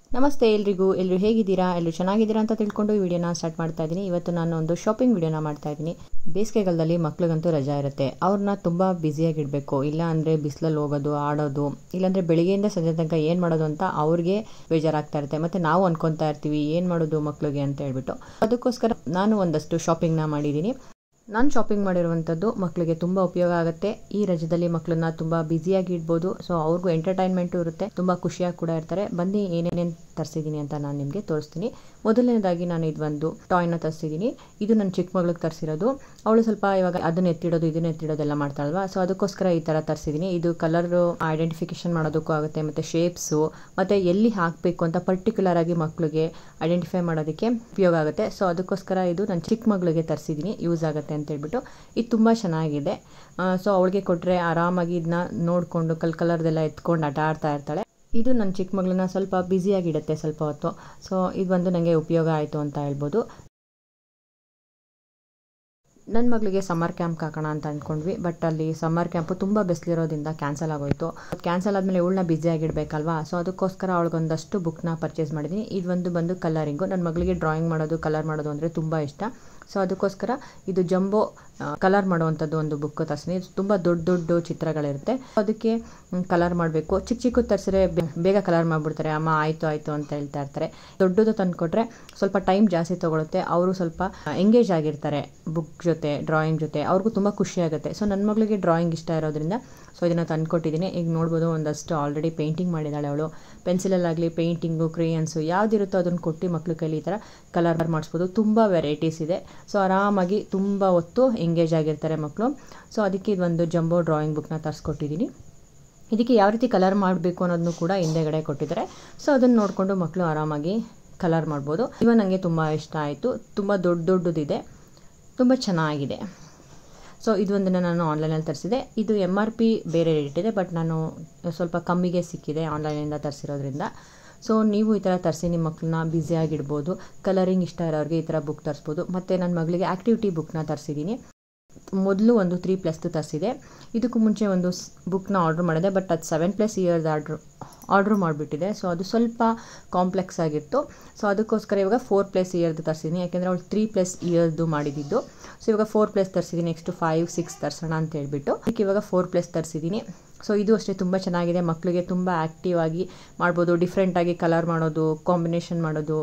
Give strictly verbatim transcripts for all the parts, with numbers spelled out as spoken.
ನಮಸ್ತೆ ಎಲ್ರಿಗೂ ಎಲ್ಲರೂ ಹೇಗಿದ್ದೀರಾ ಎಲ್ಲರೂ ಚೆನ್ನಾಗಿದ್ದೀರಾ ಅಂತ ತಿಳ್ಕೊಂಡು ಈ ವಿಡಿಯೋನ ಸ್ಟಾರ್ಟ್ ಮಾಡ್ತಾ ಇದ್ದೀನಿ. ಇವತ್ತು ನಾನು ಒಂದು ಶಾಪಿಂಗ್ ವಿಡಿಯೋನ ಮಾಡ್ತಾ ಇದ್ದೀನಿ. ಬೇಸಿಗೆಗಾಲದಲ್ಲಿ ಮಕ್ಕಳಿಗಂತೂ ರಜಾ ಇರುತ್ತೆ, ಅವ್ರನ್ನ ತುಂಬ ಬ್ಯುಸಿಯಾಗಿ ಇಡಬೇಕು. ಇಲ್ಲ ಅಂದರೆ ಬಿಸಿಲಲ್ಲಿ ಹೋಗೋದು, ಆಡೋದು, ಇಲ್ಲಾಂದರೆ ಬೆಳಿಗ್ಗೆಯಿಂದ ಸಂಜೆ ತನಕ ಏನು ಮಾಡೋದು ಅಂತ ಅವ್ರಿಗೆ ಬೇಜಾರಾಗ್ತಾ ಇರುತ್ತೆ. ಮತ್ತು ನಾವು ಅನ್ಕೊತಾ ಇರ್ತೀವಿ ಏನು ಮಾಡೋದು ಮಕ್ಕಳಿಗೆ ಅಂತ ಹೇಳ್ಬಿಟ್ಟು. ಅದಕ್ಕೋಸ್ಕರ ನಾನು ಒಂದಷ್ಟು ಶಾಪಿಂಗ್ನ ಮಾಡಿದ್ದೀನಿ. ನಾನು ಶಾಪಿಂಗ್ ಮಾಡಿರುವಂಥದ್ದು ಮಕ್ಕಳಿಗೆ ತುಂಬ ಉಪಯೋಗ ಆಗುತ್ತೆ. ಈ ರಜದಲ್ಲಿ ಮಕ್ಕಳನ್ನ ತುಂಬ ಬ್ಯುಸಿಯಾಗಿ ಇಡ್ಬೋದು. ಸೊ ಅವ್ರಿಗೂ ಎಂಟರ್ಟೈನ್ಮೆಂಟು ಇರುತ್ತೆ, ತುಂಬ ಖುಷಿಯಾಗಿ ಕೂಡ ಇರ್ತಾರೆ. ಬನ್ನಿ ಏನೇನೇನು ತರಿಸಿದ್ದೀನಿ ಅಂತ ನಾನು ನಿಮಗೆ ತೋರಿಸ್ತೀನಿ. ಮೊದಲನೇದಾಗಿ ನಾನು ಇದೊಂದು ಟಾಯ್ನ ತರಿಸಿದ್ದೀನಿ. ಇದು ನನ್ನ ಚಿಕ್ಕ ಮಗಳಿಗೆ ತರಿಸಿರೋದು. ಅವಳು ಸ್ವಲ್ಪ ಇವಾಗ ಅದನ್ನ ಎತ್ತಿಡೋದು ಇದನ್ನ ಎತ್ತಿಡೋದೆಲ್ಲ ಮಾಡ್ತಾಳಲ್ವಾ, ಸೊ ಅದಕ್ಕೋಸ್ಕರ ಈ ಥರ ತರಿಸಿದ್ದೀನಿ. ಇದು ಕಲರ್ ಐಡೆಂಟಿಫಿಕೇಶನ್ ಮಾಡೋದಕ್ಕೂ ಆಗುತ್ತೆ, ಮತ್ತು ಶೇಪ್ಸು ಮತ್ತು ಎಲ್ಲಿ ಹಾಕಬೇಕು ಅಂತ ಪರ್ಟಿಕ್ಯುಲರ್ ಆಗಿ ಮಕ್ಕಳಿಗೆ ಐಡೆಂಟಿಫೈ ಮಾಡೋದಕ್ಕೆ ಉಪಯೋಗ ಆಗುತ್ತೆ. ಸೊ ಅದಕ್ಕೋಸ್ಕರ ಇದು ನನ್ನ ಚಿಕ್ಕ ಮಗಳಿಗೆ ತರಿಸಿದ್ದೀನಿ, ಯೂಸ್ ಆಗುತ್ತೆ ಅಂತ ಹೇಳ್ಬಿಟ್ಟು. ಇದು ತುಂಬ ಚೆನ್ನಾಗಿದೆ. ಸೊ ಅವಳಿಗೆ ಕೊಟ್ಟರೆ ಆರಾಮಾಗಿ ಇದನ್ನ ನೋಡಿಕೊಂಡು ಕಲ್ ಕಲರ್ದೆಲ್ಲ ಎತ್ಕೊಂಡು ಆಟ ಆಡ್ತಾ ಇರ್ತಾಳೆ. ಇದು ನನ್ನ ಚಿಕ್ಕ ಮಗಳನ್ನ ಸ್ವಲ್ಪ ಬ್ಯುಸಿಯಾಗಿಡುತ್ತೆ ಸ್ವಲ್ಪ ಹೊತ್ತು. ಸೊ ಇದು ಒಂದು ನನಗೆ ಉಪಯೋಗ ಆಯಿತು ಅಂತ ಹೇಳ್ಬೋದು. ನನ್ನ ಮಗಳಿಗೆ ಸಮ್ಮರ್ ಕ್ಯಾಂಪ್ ಹಾಕೋಣ ಅಂತ ಅಂದ್ಕೊಂಡ್ವಿ, ಬಟ್ ಅಲ್ಲಿ ಸಮ್ಮರ್ ಕ್ಯಾಂಪು ತುಂಬ ಬಿಸಿಲಿರೋದ್ರಿಂದ ಕ್ಯಾನ್ಸಲ್ ಆಗೋಯಿತು. ಕ್ಯಾನ್ಸಲ್ ಆದಮೇಲೆ ಇವಳನ್ನ ಬ್ಯುಸಿಯಾಗಿಡಬೇಕಲ್ವಾ, ಸೊ ಅದಕ್ಕೋಸ್ಕರ ಅವಳಿಗೊಂದಷ್ಟು ಬುಕ್ನ ಪರ್ಚೇಸ್ ಮಾಡಿದ್ದೀನಿ. ಇದೊಂದು ಬಂದು ಕಲರಿಂಗು. ನನ್ನ ಮಗಳಿಗೆ ಡ್ರಾಯಿಂಗ್ ಮಾಡೋದು, ಕಲರ್ ಮಾಡೋದು ಅಂದರೆ ತುಂಬ ಇಷ್ಟ. ಸೊ ಅದಕ್ಕೋಸ್ಕರ ಇದು ಜಂಬೋ ಕಲರ್ ಮಾಡುವಂಥದ್ದು ಒಂದು ಬುಕ್ ತರಿಸಿನಿ. ತುಂಬ ದೊಡ್ಡ ದೊಡ್ಡ ಚಿತ್ರಗಳಿರುತ್ತೆ, ಅದಕ್ಕೆ ಕಲರ್ ಮಾಡಬೇಕು. ಚಿಕ್ಕ ಚಿಕ್ಕ ತರಿಸಿದ್ರೆ ಬೇಗ ಕಲರ್ ಮಾಡಿಬಿಡ್ತಾರೆ. ಅಮ್ಮ ಆಯಿತು ಆಯಿತು ಅಂತ ಹೇಳ್ತಾ ಇರ್ತಾರೆ. ದೊಡ್ಡದು ತಂದುಕೊಟ್ರೆ ಸ್ವಲ್ಪ ಟೈಮ್ ಜಾಸ್ತಿ ತೊಗೊಳುತ್ತೆ. ಅವರು ಸ್ವಲ್ಪ ಎಂಗೇಜ್ ಆಗಿರ್ತಾರೆ ಬುಕ್ ಜೊತೆ, ಡ್ರಾಯಿಂಗ್ ಜೊತೆ. ಅವ್ರಿಗೂ ತುಂಬ ಖುಷಿ ಆಗುತ್ತೆ. ಸೊ ನನ್ನ ಮಗಳಿಗೆ ಡ್ರಾಯಿಂಗ್ ಇಷ್ಟ ಇರೋದ್ರಿಂದ ಸೊ ಇದನ್ನು ತಂದುಕೊಟ್ಟಿದ್ದೀನಿ. ಈಗ ನೋಡ್ಬೋದು ಒಂದಷ್ಟು ಆಲ್ರೆಡಿ ಪೇಂಟಿಂಗ್ ಮಾಡಿದ್ದಾಳೆ ಅವಳು. ಪೆನ್ಸಿಲಲ್ಲಾಗಲಿ ಪೇಂಟಿಂಗು, ಕ್ರೇಯನ್ಸು ಯಾವುದಿರುತ್ತೋ ಅದನ್ನು ಕೊಟ್ಟು ಮಕ್ಳ ಕೈಲಿ ಈ ಥರ ಕಲರ್ ಮಾಡಿಸ್ಬೋದು. ತುಂಬ ವೆರೈಟೀಸ್ ಇದೆ. ಸೊ ಆರಾಮಾಗಿ ತುಂಬ ಹೊತ್ತು ಎಂಗೇಜ್ ಆಗಿರ್ತಾರೆ ಮಕ್ಕಳು. ಸೊ ಅದಕ್ಕೆ ಇದೊಂದು ಜಂಬೋ ಡ್ರಾಯಿಂಗ್ ಬುಕ್ನ ತರಿಸ್ಕೊಟ್ಟಿದ್ದೀನಿ. ಇದಕ್ಕೆ ಯಾವ ರೀತಿ ಕಲರ್ ಮಾಡಬೇಕು ಅನ್ನೋದನ್ನು ಕೂಡ ಹಿಂದೆಗಡೆ ಕೊಟ್ಟಿದ್ದಾರೆ. ಸೊ ಅದನ್ನು ನೋಡಿಕೊಂಡು ಮಕ್ಕಳು ಆರಾಮಾಗಿ ಕಲರ್ ಮಾಡ್ಬೋದು. ಇವಾಗ ನನಗೆ ತುಂಬ ಇಷ್ಟ ಆಯಿತು. ತುಂಬ ದೊಡ್ಡ ದೊಡ್ಡದಿದೆ, ತುಂಬ ಚೆನ್ನಾಗಿದೆ. ಸೊ ಇದು ಒಂದನ್ನು ನಾನು ಆನ್ಲೈನಲ್ಲಿ ತರಿಸಿದೆ. ಇದು ಎಮ್ ಆರ್ ಪಿ ಬೇರೆ ರೇಟ್ ಇದೆ, ಬಟ್ ನಾನು ಸ್ವಲ್ಪ ಕಮ್ಮಿಗೆ ಸಿಕ್ಕಿದೆ ಆನ್ಲೈನಿಂದ ತರಿಸಿರೋದ್ರಿಂದ. ಸೊ ನೀವು ಈ ಥರ ತರಿಸಿ ನಿಮ್ಮ ಮಕ್ಕಳನ್ನ ಬ್ಯುಸಿಯಾಗಿಡ್ಬೋದು. ಕಲರಿಂಗ್ ಇಷ್ಟ ಇರೋರಿಗೆ ಈ ಥರ ಬುಕ್ ತರಿಸ್ಬೋದು. ಮತ್ತು ನನ್ನ ಮಗಳಿಗೆ ಆ್ಯಕ್ಟಿವಿಟಿ ಬುಕ್ನ ತರಿಸಿದ್ದೀನಿ. ಮೊದಲು ಒಂದು ತ್ರೀ ಪ್ಲಸ್ದು ತರಿಸಿದೆ. ಇದಕ್ಕೂ ಮುಂಚೆ ಒಂದು ಬುಕ್ನ ಆರ್ಡ್ರ್ ಮಾಡಿದೆ, ಬಟ್ ಅದು seven plus years order order ಮಾಡಿಬಿಟ್ಟಿದೆ. ಸೊ ಅದು ಸ್ವಲ್ಪ ಕಾಂಪ್ಲೆಕ್ಸ್ ಆಗಿತ್ತು. ಸೊ ಅದಕ್ಕೋಸ್ಕರ ಇವಾಗ ಫೋರ್ ಪ್ಲಸ್ ಇಯರ್ದು ತರಿಸಿದ್ದೀನಿ, ಯಾಕೆಂದರೆ ಅವಳು ತ್ರೀ ಪ್ಲಸ್ ಇಯರ್ದು ಮಾಡಿದ್ದು. ಸೊ ಇವಾಗ ಫೋರ್ ಪ್ಲಸ್ ತರಿಸಿದ್ದೀನಿ. ನೆಕ್ಸ್ಟು ಫೈವ್ ಸಿಕ್ಸ್ ತರಿಸೋಣ ಅಂತ ಹೇಳ್ಬಿಟ್ಟು ಅದಕ್ಕೆ ಇವಾಗ ಫೋರ್ ಪ್ಲಸ್ ತರಿಸಿದ್ದೀನಿ. ಸೊ ಇದು ಅಷ್ಟೇ ತುಂಬ ಚೆನ್ನಾಗಿದೆ. ಮಕ್ಕಳಿಗೆ ತುಂಬ ಆ್ಯಕ್ಟಿವ್ ಆಗಿ ಮಾಡ್ಬೋದು. ಡಿಫ್ರೆಂಟಾಗಿ ಕಲರ್ ಮಾಡೋದು, ಕಾಂಬಿನೇಷನ್ ಮಾಡೋದು,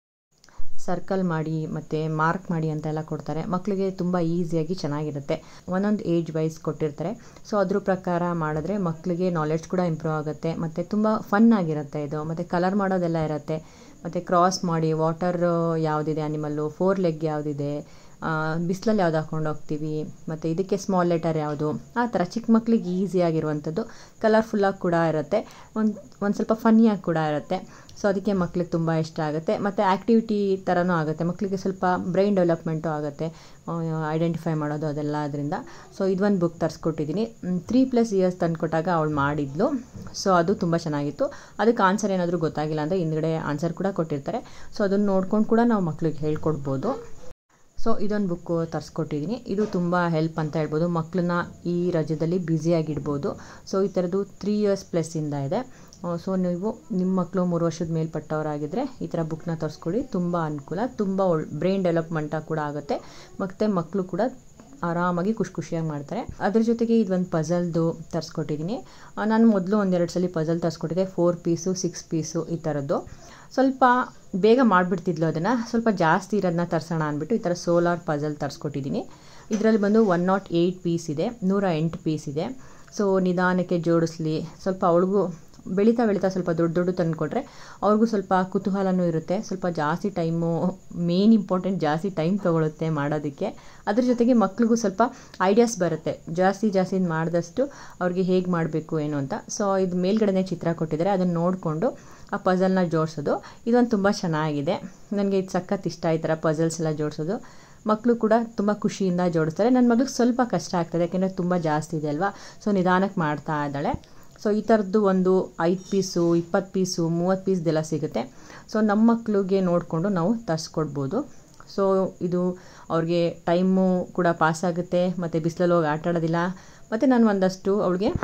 ಸರ್ಕಲ್ ಮಾಡಿ ಮತ್ತು ಮಾರ್ಕ್ ಮಾಡಿ ಅಂತೆಲ್ಲ ಕೊಡ್ತಾರೆ. ಮಕ್ಕಳಿಗೆ ತುಂಬ ಈಸಿಯಾಗಿ ಚೆನ್ನಾಗಿರುತ್ತೆ. ಒಂದೊಂದು ಏಜ್ ವೈಸ್ ಕೊಟ್ಟಿರ್ತಾರೆ. ಸೊ ಅದ್ರ ಪ್ರಕಾರ ಮಾಡಿದ್ರೆ ಮಕ್ಕಳಿಗೆ ನಾಲೆಡ್ಜ್ ಕೂಡ ಇಂಪ್ರೂವ್ ಆಗುತ್ತೆ, ಮತ್ತು ತುಂಬ ಫನ್ ಆಗಿರುತ್ತೆ ಇದು. ಮತ್ತು ಕಲರ್ ಮಾಡೋದೆಲ್ಲ ಇರುತ್ತೆ. ಮತ್ತು ಕ್ರಾಸ್ ಮಾಡಿ ವಾಟರ್ ಯಾವುದಿದೆ ಅನಿಮಲ್ಲು, ಫೋರ್ ಲೆಗ್ ಯಾವುದಿದೆ, ಬಿಸಿಲಲ್ಲಿ ಯಾವ್ದು ಹಾಕೊಂಡು ಹೋಗ್ತೀವಿ, ಮತ್ತು ಇದಕ್ಕೆ ಸ್ಮಾಲ್ ಲೆಟರ್ ಯಾವುದು, ಆ ಥರ ಚಿಕ್ಕ ಮಕ್ಕಳಿಗೆ ಈಸಿಯಾಗಿರುವಂಥದ್ದು. ಕಲರ್ಫುಲ್ಲಾಗಿ ಕೂಡ ಇರುತ್ತೆ, ಒಂದು ಒಂದು ಸ್ವಲ್ಪ ಫನ್ನಿಯಾಗಿ ಕೂಡ ಇರುತ್ತೆ. ಸೊ ಅದಕ್ಕೆ ಮಕ್ಳಿಗೆ ತುಂಬ ಇಷ್ಟ ಆಗುತ್ತೆ. ಮತ್ತು ಆ್ಯಕ್ಟಿವಿಟಿ ಥರನೂ ಆಗುತ್ತೆ, ಮಕ್ಕಳಿಗೆ ಸ್ವಲ್ಪ ಬ್ರೈನ್ ಡೆವಲಪ್ಮೆಂಟು ಆಗುತ್ತೆ, ಐಡೆಂಟಿಫೈ ಮಾಡೋದು ಅದೆಲ್ಲ ಅದರಿಂದ. ಸೊ ಇದೊಂದು ಬುಕ್ ತರಿಸ್ಕೊಟ್ಟಿದ್ದೀನಿ. ತ್ರೀ ಪ್ಲಸ್ ಇಯರ್ಸ್ ತಂದುಕೊಟ್ಟಾಗ ಅವಳು ಮಾಡಿದ್ಲು. ಸೊ ಅದು ತುಂಬ ಚೆನ್ನಾಗಿತ್ತು. ಅದಕ್ಕೆ ಆನ್ಸರ್ ಏನಾದರೂ ಗೊತ್ತಾಗಿಲ್ಲ ಅಂದರೆ ಹಿಂದ್ಗಡೆ ಆನ್ಸರ್ ಕೂಡ ಕೊಟ್ಟಿರ್ತಾರೆ. ಸೊ ಅದನ್ನು ನೋಡ್ಕೊಂಡು ಕೂಡ ನಾವು ಮಕ್ಳಿಗೆ ಹೇಳ್ಕೊಡ್ಬೋದು. ಸೊ ಇದೊಂದು ಬುಕ್ಕು ತರಿಸ್ಕೊಟ್ಟಿದ್ದೀನಿ. ಇದು ತುಂಬ ಹೆಲ್ಪ್ ಅಂತ ಹೇಳ್ಬೋದು. ಮಕ್ಕಳನ್ನ ಈ ರಜದಲ್ಲಿ ಬ್ಯುಸಿಯಾಗಿಡ್ಬೋದು. ಸೊ ಈ ಥರದ್ದು ತ್ರೀ ಇಯರ್ಸ್ ಪ್ಲಸ್ಸಿಂದ ಇದೆ. ಸೊ ನೀವು ನಿಮ್ಮ ಮಕ್ಕಳು ಮೂರು ವರ್ಷದ ಮೇಲ್ಪಟ್ಟವರಾಗಿದ್ದರೆ ಈ ಥರ ಬುಕ್ನ ತರಿಸ್ಕೊಳ್ಳಿ. ತುಂಬ ಅನುಕೂಲ, ತುಂಬ ಒಳ್ಳೆ ಬ್ರೈನ್ ಡೆವಲಪ್ಮೆಂಟಾಗಿ ಕೂಡ ಆಗುತ್ತೆ, ಮತ್ತು ಮಕ್ಕಳು ಕೂಡ ಆರಾಮಾಗಿ ಖುಷಿ ಖುಷಿಯಾಗಿ ಮಾಡ್ತಾರೆ. ಅದ್ರ ಜೊತೆಗೆ ಇದೊಂದು ಪಝಲ್ದು ತರಿಸ್ಕೊಟ್ಟಿದ್ದೀನಿ. ನಾನು ಮೊದಲು ಒಂದೆರಡು ಸಲ ಪಝಲ್ ತರಿಸ್ಕೊಟ್ಟಿದ್ದೆ, ಫೋರ್ ಪೀಸು ಸಿಕ್ಸ್ ಪೀಸು ಈ ಥರದ್ದು. ಸ್ವಲ್ಪ ಬೇಗ ಮಾಡಿಬಿಡ್ತಿದ್ಲು ಅದನ್ನು, ಸ್ವಲ್ಪ ಜಾಸ್ತಿ ಇರೋದನ್ನ ತರಿಸೋಣ ಅಂದ್ಬಿಟ್ಟು ಈ ಥರ ಸೋಲಾರ್ ಪಝಲ್ ತರಿಸ್ಕೊಟ್ಟಿದ್ದೀನಿ. ಇದರಲ್ಲಿ ಬಂದು ಒನ್ ನಾಟ್ ಏಯ್ಟ್ ಪೀಸ್ ಇದೆ, ನೂರ ಎಂಟು ಪೀಸ್ ಇದೆ. ಸೊ ನಿಧಾನಕ್ಕೆ ಜೋಡಿಸ್ಲಿ, ಸ್ವಲ್ಪ ಅವಳಿಗೂ ಬೆಳೀತಾ ಬೆಳೀತಾ ಸ್ವಲ್ಪ ದೊಡ್ಡ ದೊಡ್ಡ ತಂದುಕೊಟ್ರೆ ಅವ್ರಿಗೂ ಸ್ವಲ್ಪ ಕುತೂಹಲನೂ ಇರುತ್ತೆ. ಸ್ವಲ್ಪ ಜಾಸ್ತಿ ಟೈಮು, ಮೇನ್ ಇಂಪಾರ್ಟೆಂಟ್ ಜಾಸ್ತಿ ಟೈಮ್ ತೊಗೊಳುತ್ತೆ ಮಾಡೋದಕ್ಕೆ. ಅದ್ರ ಜೊತೆಗೆ ಮಕ್ಳಿಗೂ ಸ್ವಲ್ಪ ಐಡಿಯಾಸ್ ಬರುತ್ತೆ, ಜಾಸ್ತಿ ಜಾಸ್ತಿ ಮಾಡಿದಷ್ಟು ಅವ್ರಿಗೆ ಹೇಗೆ ಮಾಡಬೇಕು ಏನು ಅಂತ. ಸೊ ಇದು ಮೇಲ್ಗಡೆ ಚಿತ್ರ ಕೊಟ್ಟಿದ್ದಾರೆ, ಅದನ್ನು ನೋಡಿಕೊಂಡು ಆ ಪಝಲ್ನ ಜೋಡಿಸೋದು. ಇದೊಂದು ತುಂಬ ಚೆನ್ನಾಗಿದೆ, ನನಗೆ ಇದು ಸಖತ್ ಇಷ್ಟ ಈ ಥರ ಪಝಲ್ಸ್ ಎಲ್ಲ ಜೋಡಿಸೋದು. ಮಕ್ಕಳು ಕೂಡ ತುಂಬ ಖುಷಿಯಿಂದ ಜೋಡಿಸ್ತಾರೆ. ನನ್ನ ಮಗಳಿಗೆ ಸ್ವಲ್ಪ ಕಷ್ಟ ಆಗ್ತದೆ, ಯಾಕೆಂದರೆ ತುಂಬ ಜಾಸ್ತಿ ಇದೆ ಅಲ್ವಾ. ಸೊ ನಿಧಾನಕ್ಕೆ ಮಾಡ್ತಾ ಇದ್ದಾಳೆ. ಸೊ ಈ ಥರದ್ದು ಒಂದು ಐದು ಪೀಸು, ಇಪ್ಪತ್ತು ಪೀಸು, ಮೂವತ್ತು ಪೀಸ್ದೆಲ್ಲ ಸಿಗುತ್ತೆ. ಸೊ ನಮ್ಮ ಮಕ್ಕಳಿಗೆ ನೋಡಿಕೊಂಡು ನಾವು ತರಿಸ್ಕೊಡ್ಬೋದು. ಸೊ ಇದು ಅವ್ರಿಗೆ ಟೈಮು ಕೂಡ ಪಾಸ್ ಆಗುತ್ತೆ, ಮತ್ತು ಬಿಸಿಲಲ್ಲಿ ಹೋಗಿ ಆಟ ಆಡೋದಿಲ್ಲ. ಮತ್ತು ನಾನು ಒಂದಷ್ಟು ಅವಳಿಗೆ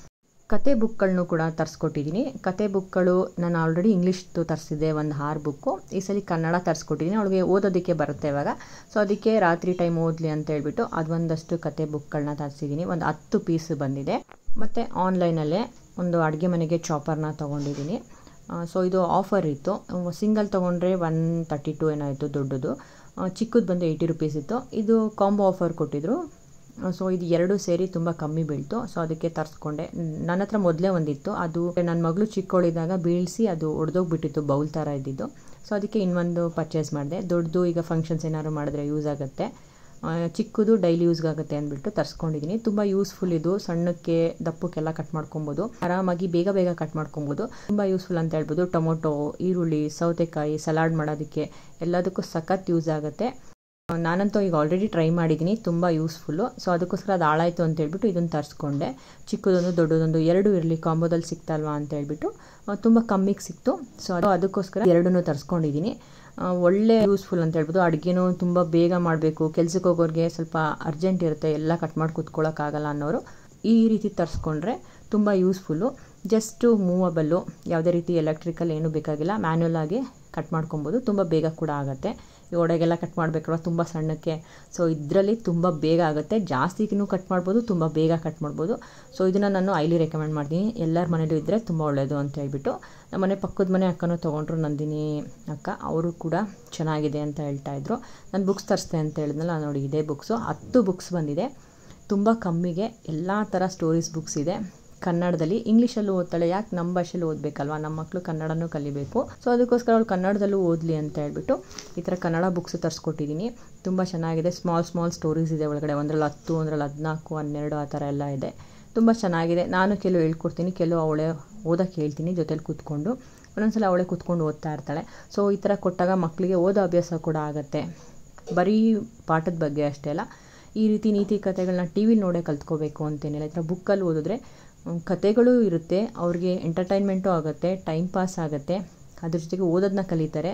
ಕತೆ ಬುಕ್ಗಳನ್ನೂ ಕೂಡ ತರಿಸ್ಕೊಟ್ಟಿದ್ದೀನಿ. ಕತೆ ಬುಕ್ಗಳು ನಾನು ಆಲ್ರೆಡಿ ಇಂಗ್ಲೀಷ್ದು ತರಿಸಿದ್ದೆ ಒಂದು ಆರು ಬುಕ್ಕು. ಈ ಸಲ ಕನ್ನಡ ತರಿಸ್ಕೊಟ್ಟಿದ್ದೀನಿ. ಅವಳಿಗೆ ಓದೋದಕ್ಕೆ ಬರುತ್ತೆ ಇವಾಗ, ಸೊ ಅದಕ್ಕೆ ರಾತ್ರಿ ಟೈಮ್ ಓದಲಿ ಅಂತ ಹೇಳ್ಬಿಟ್ಟು ಅದೊಂದಷ್ಟು ಕತೆ ಬುಕ್ಗಳನ್ನ ತರಿಸಿದ್ದೀನಿ. ಒಂದು ಹತ್ತು ಪೀಸ್ ಬಂದಿದೆ. ಮತ್ತು ಆನ್ಲೈನಲ್ಲೇ ಒಂದು ಅಡುಗೆ ಮನೆಗೆ ಚಾಪರ್ನ ತೊಗೊಂಡಿದ್ದೀನಿ. ಸೊ ಇದು ಆಫರ್ ಇತ್ತು. ಸಿಂಗಲ್ ತೊಗೊಂಡ್ರೆ ಒನ್ ತರ್ಟಿ ಟು ಏನೋ ಇತ್ತು ದೊಡ್ಡದು, ಚಿಕ್ಕದು ಬಂದು ಏಯ್ಟಿ ರುಪೀಸ್ ಇತ್ತು. ಇದು ಕಾಂಬೋ ಆಫರ್ ಕೊಟ್ಟಿದ್ರು. ಸೊ ಇದು ಎರಡು ಸೇರಿ ತುಂಬ ಕಮ್ಮಿ ಬೀಳ್ತು. ಸೊ ಅದಕ್ಕೆ ತರಿಸ್ಕೊಂಡೆ. ನನ್ನ ಹತ್ರ ಮೊದಲೇ ಒಂದಿತ್ತು, ಅದು ನನ್ನ ಮಗಳು ಚಿಕ್ಕವಳಿದ್ದಾಗ ಬೀಳಿಸಿ ಅದು ಒಡೆದೋಗ್ಬಿಟ್ಟಿತ್ತು, ಬೌಲ್ ಥರ ಇದ್ದಿದ್ದು. ಸೊ ಅದಕ್ಕೆ ಇನ್ನೊಂದು ಪರ್ಚೇಸ್ ಮಾಡಿದೆ. ದೊಡ್ಡದು ಈಗ ಫಂಕ್ಷನ್ಸ್ ಏನಾದ್ರು ಮಾಡಿದ್ರೆ ಯೂಸ್ ಆಗುತ್ತೆ, ಚಿಕ್ಕದು ಡೈಲಿ ಯೂಸ್ಗಾಗುತ್ತೆ ಅಂದ್ಬಿಟ್ಟು ತರಿಸ್ಕೊಂಡಿದ್ದೀನಿ. ತುಂಬ ಯೂಸ್ಫುಲ್ ಇದು. ಸಣ್ಣಕ್ಕೆ ದಪ್ಪಕ್ಕೆಲ್ಲ ಕಟ್ ಮಾಡ್ಕೊಬೋದು, ಆರಾಮಾಗಿ ಬೇಗ ಬೇಗ ಕಟ್ ಮಾಡ್ಕೊಬೋದು. ತುಂಬ ಯೂಸ್ಫುಲ್ ಅಂತ ಹೇಳ್ಬೋದು. ಟೊಮೊಟೊ, ಈರುಳ್ಳಿ, ಸೌತೆಕಾಯಿ ಸಲಾಡ್ ಮಾಡೋದಕ್ಕೆ ಎಲ್ಲದಕ್ಕೂ ಸಖತ್ ಯೂಸ್ ಆಗುತ್ತೆ. ನಾನಂತೂ ಈಗ ಆಲ್ರೆಡಿ ಟ್ರೈ ಮಾಡಿದ್ದೀನಿ, ತುಂಬ ಯೂಸ್ಫುಲ್ಲು. ಸೊ ಅದಕ್ಕೋಸ್ಕರ ಅದು ಹಾಳಾಯಿತು ಅಂತ ಹೇಳ್ಬಿಟ್ಟು ಇದನ್ನು ತರಿಸ್ಕೊಂಡೆ. ಚಿಕ್ಕದೊಂದು ದೊಡ್ಡದೊಂದು ಎರಡು ಇರಲಿ, ಕಾಂಬೋದಲ್ಲಿ ಸಿಗ್ತಲ್ವಾ ಅಂತ ಹೇಳ್ಬಿಟ್ಟು ತುಂಬ ಕಮ್ಮಿಗೆ ಸಿಕ್ತು. ಸೊ ಅದು ಅದಕ್ಕೋಸ್ಕರ ಎರಡನ್ನೂ ತರಿಸ್ಕೊಂಡಿದ್ದೀನಿ. ಒಳ್ಳೆ ಯೂಸ್ಫುಲ್ ಅಂತ ಹೇಳ್ಬೋದು. ಅಡುಗೆನೂ ತುಂಬ ಬೇಗ ಮಾಡಬೇಕು, ಕೆಲ್ಸಕ್ಕೆ ಹೋಗೋರಿಗೆ ಸ್ವಲ್ಪ ಅರ್ಜೆಂಟ್ ಇರುತ್ತೆ, ಎಲ್ಲ ಕಟ್ ಮಾಡಿ ಕೂತ್ಕೊಳ್ಳೋಕ್ಕಾಗಲ್ಲ ಅನ್ನೋರು ಈ ರೀತಿ ತರಿಸ್ಕೊಂಡ್ರೆ ತುಂಬ ಯೂಸ್ಫುಲ್ಲು. ಜಸ್ಟು ಮೂವಬಲ್ಲು, ಯಾವುದೇ ರೀತಿ ಎಲೆಕ್ಟ್ರಿಕಲ್ ಏನೂ ಬೇಕಾಗಿಲ್ಲ, ಮ್ಯಾನ್ಯುವಲ್ ಆಗಿ ಕಟ್ ಮಾಡ್ಕೊಬೋದು. ತುಂಬ ಬೇಗ ಕೂಡ ಆಗುತ್ತೆ. ಈ ಒಡೆಗೆಲ್ಲ ಕಟ್ ಮಾಡಬೇಕಲ್ವ ತುಂಬ ಸಣ್ಣಕ್ಕೆ, ಸೊ ಇದರಲ್ಲಿ ತುಂಬ ಬೇಗ ಆಗುತ್ತೆ. ಜಾಸ್ತಿಗೂ ಕಟ್ ಮಾಡ್ಬೋದು, ತುಂಬ ಬೇಗ ಕಟ್ ಮಾಡ್ಬೋದು. ಸೊ ಇದನ್ನು ನಾನು ಹೈಲಿ ರೆಕಮೆಂಡ್ ಮಾಡ್ತೀನಿ. ಎಲ್ಲರ ಮನೇಲೂ ಇದ್ದರೆ ತುಂಬ ಒಳ್ಳೆಯದು ಅಂತ ಹೇಳ್ಬಿಟ್ಟು. ನಮ್ಮ ಮನೆ ಪಕ್ಕದ ಮನೆ ಅಕ್ಕನೂ ತೊಗೊಂಡ್ರು, ನಂದಿನಿ ಅಕ್ಕ, ಅವರು ಕೂಡ ಚೆನ್ನಾಗಿದೆ ಅಂತ ಹೇಳ್ತಾಯಿದ್ರು. ನಾನು ಬುಕ್ಸ್ ತರಿಸ್ದೆ ಅಂತ ಹೇಳಿದ್ನಲ್ಲ, ನೋಡಿ ಇದೇ ಬುಕ್ಸು. ಹತ್ತು ಬುಕ್ಸ್ ಬಂದಿದೆ, ತುಂಬ ಕಮ್ಮಿಗೆ. ಎಲ್ಲ ಥರ ಸ್ಟೋರೀಸ್ ಬುಕ್ಸ್ ಇದೆ ಕನ್ನಡದಲ್ಲಿ. ಇಂಗ್ಲೀಷಲ್ಲೂ ಓದ್ತಾಳೆ, ಯಾಕೆ ನಮ್ಮ ಭಾಷೆಯಲ್ಲಿ ಓದಬೇಕಲ್ವ, ನಮ್ಮ ಮಕ್ಕಳು ಕನ್ನಡನೂ ಕಲಿಬೇಕು. ಸೊ ಅದಕ್ಕೋಸ್ಕರ ಅವಳು ಕನ್ನಡದಲ್ಲೂ ಓದಲಿ ಅಂತ ಹೇಳ್ಬಿಟ್ಟು ಈ ಥರ ಕನ್ನಡ ಬುಕ್ಸ್ ತರಿಸ್ಕೊಟ್ಟಿದ್ದೀನಿ. ತುಂಬ ಚೆನ್ನಾಗಿದೆ. ಸ್ಮಾಲ್ ಸ್ಮಾಲ್ ಸ್ಟೋರೀಸ್ ಇದೆ ಒಳಗಡೆ. ಒಂದರಲ್ಲಿ ಹತ್ತು, ಒಂದರಲ್ಲಿ ಹದಿನಾಲ್ಕು, ಹನ್ನೆರಡು ಆ ಥರ ಎಲ್ಲ ಇದೆ. ತುಂಬ ಚೆನ್ನಾಗಿದೆ. ನಾನು ಕೆಲವು ಹೇಳ್ಕೊಡ್ತೀನಿ, ಕೆಲವು ಅವಳೇ ಓದೋಕ್ಕೆ ಹೇಳ್ತೀನಿ ಜೊತೆಲಿ ಕೂತ್ಕೊಂಡು. ಒಂದೊಂದ್ಸಲ ಅವಳೇ ಕೂತ್ಕೊಂಡು ಓದ್ತಾ ಇರ್ತಾಳೆ. ಸೊ ಈ ಥರ ಕೊಟ್ಟಾಗ ಮಕ್ಕಳಿಗೆ ಓದೋ ಅಭ್ಯಾಸ ಕೂಡ ಆಗುತ್ತೆ. ಬರೀ ಪಾಠದ ಬಗ್ಗೆ ಅಷ್ಟೇ ಅಲ್ಲ, ಈ ರೀತಿ ನೀತಿ ಕಥೆಗಳನ್ನ ಟಿ ವಿಲಿ ನೋಡೇ ಕಲ್ತ್ಕೋಬೇಕು ಅಂತೇನಿಲ್ಲ. ಈ ಥರ ಬುಕ್ಕಲ್ಲಿ ಓದಿದ್ರೆ ಕಥೆಗಳು ಇರುತ್ತೆ, ಅವ್ರಿಗೆ ಎಂಟರ್ಟೈನ್ಮೆಂಟು ಆಗುತ್ತೆ, ಟೈಮ್ ಪಾಸ್ ಆಗುತ್ತೆ, ಅದ್ರ ಜೊತೆಗೆ ಓದೋದನ್ನ ಕಲಿತಾರೆ.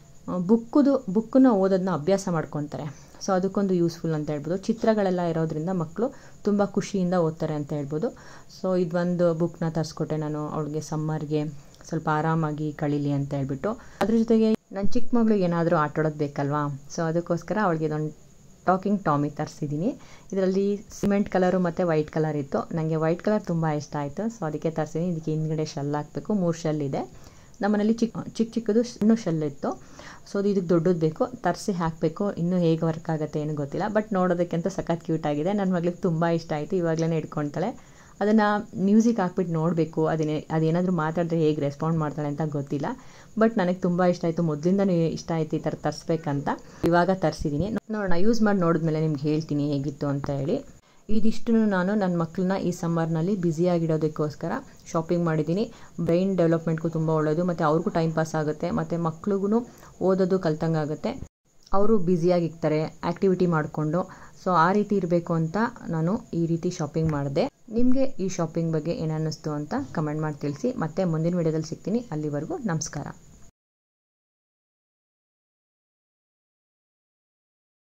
ಬುಕ್ಕದು ಬುಕ್ಕನ್ನ ಓದೋದನ್ನ ಅಭ್ಯಾಸ ಮಾಡ್ಕೊತಾರೆ. ಸೊ ಅದಕ್ಕೊಂದು ಯೂಸ್ಫುಲ್ ಅಂತ ಹೇಳ್ಬೋದು. ಚಿತ್ರಗಳೆಲ್ಲ ಇರೋದ್ರಿಂದ ಮಕ್ಕಳು ತುಂಬ ಖುಷಿಯಿಂದ ಓದ್ತಾರೆ ಅಂತ ಹೇಳ್ಬೋದು. ಸೊ ಇದೊಂದು ಬುಕ್ನ ತರಿಸ್ಕೊಟ್ಟೆ ನಾನು ಅವಳಿಗೆ, ಸಮ್ಮರ್ಗೆ ಸ್ವಲ್ಪ ಆರಾಮಾಗಿ ಕಳೀಲಿ ಅಂತ ಹೇಳ್ಬಿಟ್ಟು. ಅದ್ರ ಜೊತೆಗೆ ನನ್ನ ಚಿಕ್ಕ ಮಗಳಿಗೆ ಏನಾದರೂ ಆಟಾಡೋದು ಬೇಕಲ್ವಾ, ಸೊ ಅದಕ್ಕೋಸ್ಕರ ಅವಳಿಗೆ ಇದೊಂದು ಟಾಕಿಂಗ್ ಟಾಮಿ ತರಿಸಿದ್ದೀನಿ. ಇದರಲ್ಲಿ ಸಿಮೆಂಟ್ ಕಲರು ಮತ್ತು ವೈಟ್ ಕಲರ್ ಇತ್ತು. ನನಗೆ ವೈಟ್ ಕಲರ್ ತುಂಬ ಇಷ್ಟ ಆಯಿತು, ಸೊ ಅದಕ್ಕೆ ತರಿಸಿದ್ದೀನಿ. ಇದಕ್ಕೆ ಹಿಂದ್ಗಡೆ ಶೆಲ್ ಹಾಕಬೇಕು. ಮೂರು ಶೆಲ್ ಇದೆ. ನಮ್ಮನೇಲಿ ಚಿಕ್ಕ ಚಿಕ್ಕ ಚಿಕ್ಕದು ಸಣ್ಣ ಶೆಲ್ ಇತ್ತು. ಸೊ ಅದು ಇದಕ್ಕೆ ದೊಡ್ಡದು ಬೇಕು, ತರಿಸಿ ಹಾಕಬೇಕು. ಇನ್ನೂ ಹೇಗೆ ವರ್ಕ್ ಆಗುತ್ತೆ ಏನು ಗೊತ್ತಿಲ್ಲ, ಬಟ್ ನೋಡೋದಕ್ಕಂತೂ ಸಖತ್ ಕ್ಯೂಟ್ ಆಗಿದೆ. ನನ್ನ ಮಗಳಿಗೆ ತುಂಬ ಇಷ್ಟ ಆಯಿತು. ಇವಾಗಲೇ ಹಿಡ್ಕೊಳ್ತಾಳೆ. ಅದನ್ನು ಮ್ಯೂಸಿಕ್ ಹಾಕ್ಬಿಟ್ಟು ನೋಡಬೇಕು, ಅದೇನೇ ಅದೇನಾದರೂ ಮಾತಾಡಿದ್ರೆ ಹೇಗೆ ರೆಸ್ಪಾಂಡ್ ಮಾಡ್ತಾಳೆ ಅಂತ ಗೊತ್ತಿಲ್ಲ. ಬಟ್ ನನಗೆ ತುಂಬ ಇಷ್ಟ ಆಯಿತು, ಮೊದಲಿಂದನೂ ಇಷ್ಟ ಆಯಿತು ಈ ಥರ ತರಿಸ್ಬೇಕಂತ. ಇವಾಗ ತರಿಸಿದ್ದೀನಿ. ನೋಡೋಣ, ಯೂಸ್ ಮಾಡಿ ನೋಡಿದ್ಮೇಲೆ ನಿಮ್ಗೆ ಹೇಳ್ತೀನಿ ಹೇಗಿತ್ತು ಅಂತ ಹೇಳಿ. ಇದಿಷ್ಟು ನಾನು ನನ್ನ ಮಕ್ಕಳನ್ನ ಈ ಸಮ್ಮರ್ನಲ್ಲಿ ಬ್ಯುಸಿಯಾಗಿಡೋದಕ್ಕೋಸ್ಕರ ಶಾಪಿಂಗ್ ಮಾಡಿದ್ದೀನಿ. ಬ್ರೈನ್ ಡೆವಲಪ್ಮೆಂಟ್ಗೂ ತುಂಬ ಒಳ್ಳೆಯದು, ಮತ್ತು ಅವ್ರಿಗೂ ಟೈಮ್ ಪಾಸ್ ಆಗುತ್ತೆ, ಮತ್ತು ಮಕ್ಳಿಗೂ ಓದೋದು ಕಲ್ತಂಗಾಗುತ್ತೆ. ಅವರು ಬ್ಯುಸಿಯಾಗಿರ್ತಾರೆ ಆ್ಯಕ್ಟಿವಿಟಿ ಮಾಡಿಕೊಂಡು. ಸೊ ಆ ರೀತಿ ಇರಬೇಕು ಅಂತ ನಾನು ಈ ರೀತಿ ಶಾಪಿಂಗ್ ಮಾಡಿದೆ. ನಿಮಗೆ ಈ ಶಾಪಿಂಗ್ ಬಗ್ಗೆ ಏನನ್ನಿಸ್ತು ಅಂತ ಕಮೆಂಟ್ ಮಾಡಿ ತಿಳಿಸಿ. ಮತ್ತೆ ಮುಂದಿನ ವಿಡಿಯೋದಲ್ಲಿ ಸಿಗ್ತೀನಿ. ಅಲ್ಲಿವರೆಗೂ ನಮಸ್ಕಾರ.